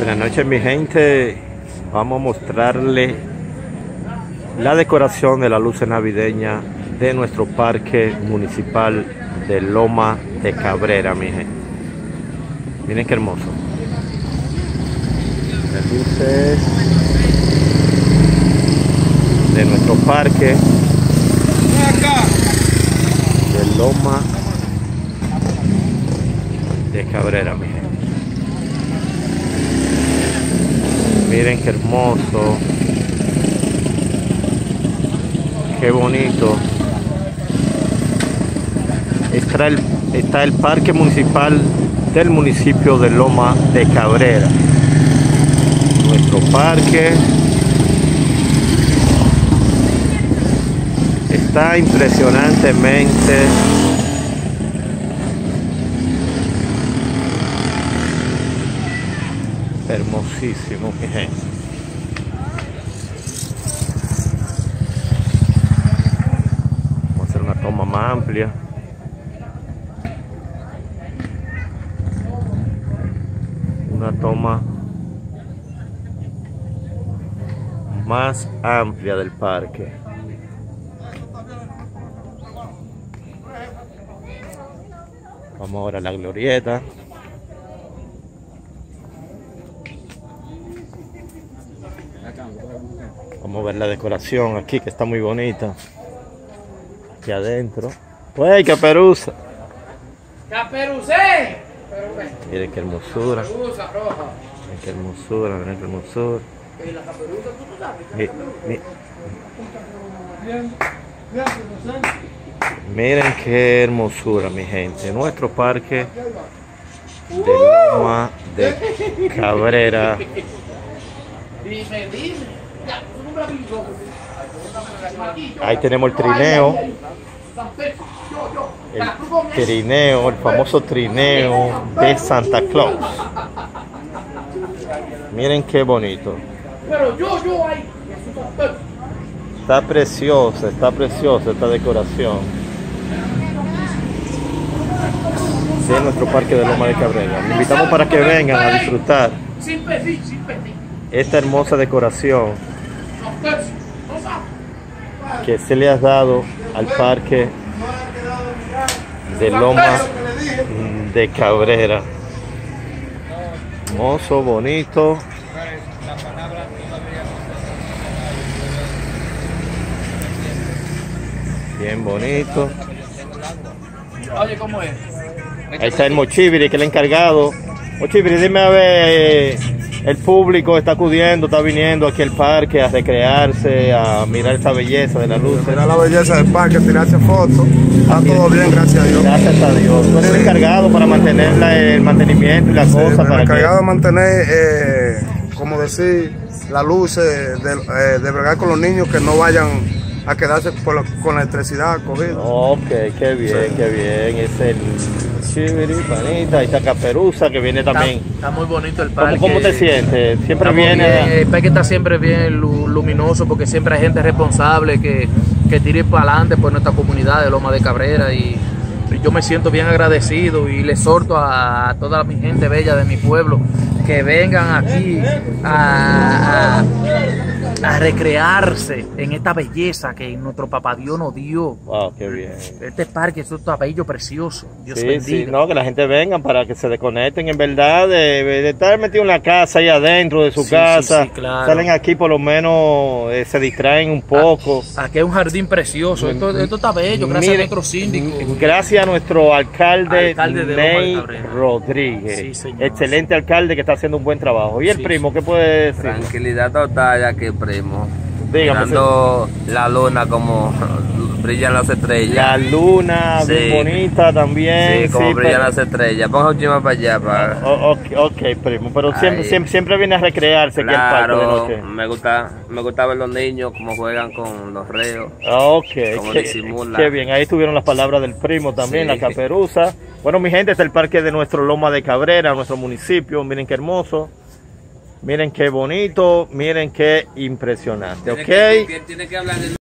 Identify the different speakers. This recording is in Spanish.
Speaker 1: Buenas noches, mi gente. Vamos a mostrarle la decoración de la luces navideña de nuestro parque municipal de Loma de Cabrera, mi gente. Miren qué hermoso. Las luces de nuestro parque de Loma de Cabrera, mi gente. Miren qué hermoso, qué bonito. Está el parque municipal del municipio de Loma de Cabrera. Nuestro parque está impresionantemente hermosísimo, mi gente. Vamos a hacer una toma más amplia. Una toma más amplia del parque. Vamos ahora a la glorieta. Vamos a ver la decoración aquí, que está muy bonita. Aquí adentro. ¡Uy, caperuza!
Speaker 2: ¡Caperucé!
Speaker 1: Miren qué hermosura. Miren qué hermosura, miren qué hermosura. Miren qué hermosura, mi gente. Nuestro parque de Loma de Cabrera. Ahí tenemos el trineo. El trineo, el famoso trineo de Santa Claus. Miren qué bonito. Está preciosa esta decoración de nuestro parque de Loma de Cabrera. Les invitamos para que vengan a disfrutar esta hermosa decoración que se le ha dado al parque de Loma de Cabrera. Hermoso, bonito. Bien bonito.
Speaker 2: Oye, ¿cómo es?
Speaker 1: Ahí está el Mochibiri, que es el encargado. Mochibiri, dime a ver, el público está acudiendo, está viniendo aquí al parque a recrearse, a mirar esa belleza de la luz.
Speaker 3: Mirar la belleza del parque, tirarse fotos. Está todo bien, gracias a Dios.
Speaker 1: Gracias a Dios. Tú eres el encargado para mantener el mantenimiento y la cosa.
Speaker 3: El encargado de mantener, como decir, la luz, de bregar con los niños que no vayan a quedarse con la electricidad cogida.
Speaker 1: Ok, qué bien, sí. Qué bien. Es el Chibiri, panita. Ahí está Caperuza, que viene también.
Speaker 2: Está muy bonito el parque.
Speaker 1: ¿Cómo te sientes? Siempre viene.
Speaker 2: Bien. El parque está siempre bien luminoso, porque siempre hay gente responsable que tire para adelante por nuestra comunidad de Loma de Cabrera, y yo me siento bien agradecido y le exhorto a toda mi gente bella de mi pueblo que vengan aquí a recrearse en esta belleza que nuestro papá Dios nos dio.
Speaker 1: Wow, qué bien.
Speaker 2: Este parque es un bello, precioso. Dios
Speaker 1: sí,
Speaker 2: bendiga.
Speaker 1: Sí, no, que la gente venga para que se desconecten, en verdad, de estar metido en la casa, ahí adentro de su casa. Sí, claro. Salen aquí, por lo menos se distraen un poco.
Speaker 2: Aquí hay un jardín precioso. Esto está bello, gracias a nuestro síndico.
Speaker 1: Gracias a nuestro alcalde
Speaker 2: de
Speaker 1: Ney Rodríguez. Sí, señor. Excelente alcalde que está haciendo un buen trabajo. ¿Y el primo qué puede decir?
Speaker 4: Tranquilidad total, ya que primo.
Speaker 1: Dígame,
Speaker 4: mirando la luna como brillan las estrellas.
Speaker 1: La luna, sí. Bien bonita también.
Speaker 4: Sí, como brillan las estrellas. Vamos a última para allá.
Speaker 1: Ok, primo, pero siempre viene a recrearse
Speaker 4: claro,
Speaker 1: aquí al parque de noche.
Speaker 4: Me gusta ver los niños cómo juegan con los reos.
Speaker 1: Ok,
Speaker 4: cómo disimulan.
Speaker 1: Qué bien, ahí estuvieron las palabras del primo también, sí. La caperuza. Bueno, mi gente, este es el parque de nuestro Loma de Cabrera, nuestro municipio. Miren qué hermoso. Miren qué bonito, miren qué impresionante, ¿ok?
Speaker 4: Tiene que hablar de